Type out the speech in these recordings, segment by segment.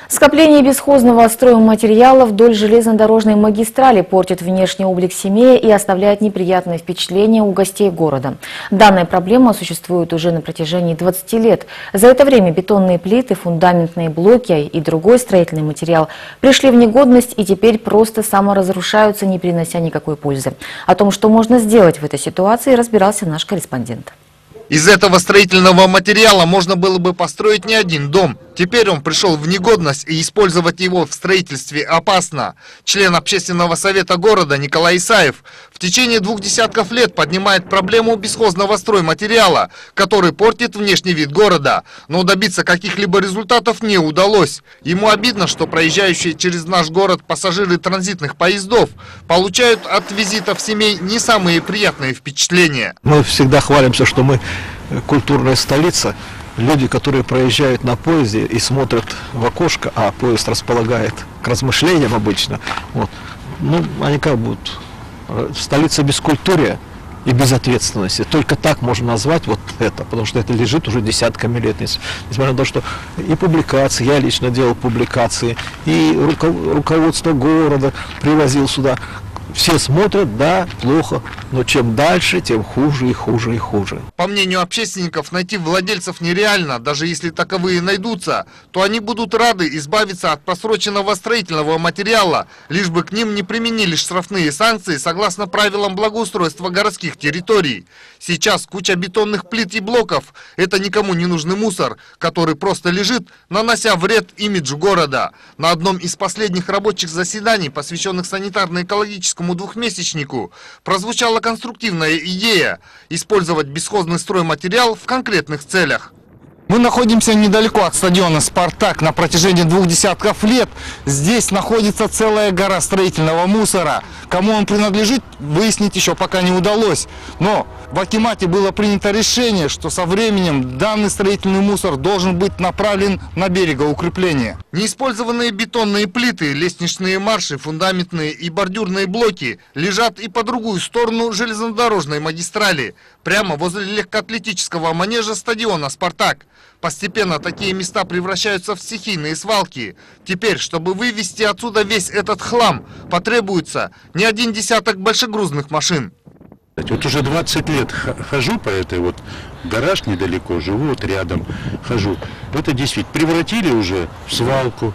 Скопление бесхозного стройматериала вдоль железнодорожной магистрали портит внешний облик семьи и оставляет неприятное впечатление у гостей города. Данная проблема существует уже на протяжении 20 лет. За это время бетонные плиты, фундаментные блоки и другой строительный материал пришли в негодность и теперь просто саморазрушаются, не принося никакой пользы. О том, что можно сделать в этой ситуации, разбирался наш корреспондент. Из этого строительного материала можно было бы построить не один дом. Теперь он пришел в негодность, и использовать его в строительстве опасно. Член общественного совета города Николай Исаев в течение 2 десятков лет поднимает проблему бесхозного стройматериала, который портит внешний вид города. Но добиться каких-либо результатов не удалось. Ему обидно, что проезжающие через наш город пассажиры транзитных поездов получают от визитов семей не самые приятные впечатления. Мы всегда хвалимся, что мы культурная столица. Люди, которые проезжают на поезде и смотрят в окошко, а поезд располагает к размышлениям обычно, вот, ну, они как будут. Столица бескультурия и безответственности. Только так можно назвать вот это, потому что это лежит уже десятками лет. Несмотря на то, что и публикации, я лично делал публикации, и руководство города привозил сюда. Все смотрят, да, плохо, но чем дальше, тем хуже и хуже и хуже. По мнению общественников, найти владельцев нереально. Даже если таковые найдутся, то они будут рады избавиться от просроченного строительного материала, лишь бы к ним не применили штрафные санкции согласно правилам благоустройства городских территорий. Сейчас куча бетонных плит и блоков – это никому не нужный мусор, который просто лежит, нанося вред имиджу города. На одном из последних рабочих заседаний, посвященных санитарно-экологическому двухмесячнику, прозвучала конструктивная идея – использовать бесхозный стройматериал в конкретных целях. Мы находимся недалеко от стадиона «Спартак». На протяжении 2 десятков лет здесь находится целая гора строительного мусора. Кому он принадлежит, выяснить еще пока не удалось. Но в акимате было принято решение, что со временем данный строительный мусор должен быть направлен на берегоукрепление. Неиспользованные бетонные плиты, лестничные марши, фундаментные и бордюрные блоки лежат и по другую сторону железнодорожной магистрали, прямо возле легкоатлетического манежа стадиона «Спартак». Постепенно такие места превращаются в стихийные свалки. Теперь, чтобы вывезти отсюда весь этот хлам, потребуется не 1 десяток большегрузных машин. Вот уже 20 лет хожу по этой вот, гараж недалеко, живу вот рядом, хожу. Это действительно превратили уже в свалку,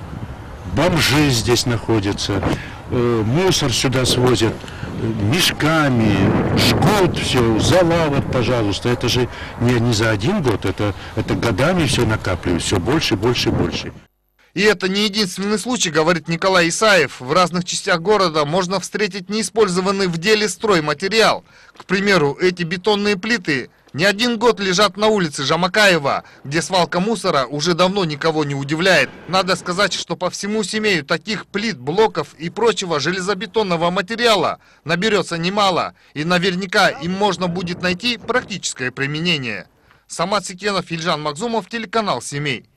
бомжи здесь находятся, мусор сюда свозят мешками, жгут все, зола вот, пожалуйста. Это же не за 1 год, это годами все накапливается, все больше, больше, больше. И это не единственный случай, говорит Николай Исаев. В разных частях города можно встретить неиспользованный в деле стройматериал. К примеру, эти бетонные плиты не 1 год лежат на улице Жамакаева, где свалка мусора уже давно никого не удивляет. Надо сказать, что по всему Семею таких плит, блоков и прочего железобетонного материала наберется немало. И наверняка им можно будет найти практическое применение. Самат Секенов, Ильжан Макзумов, телеканал «Семей».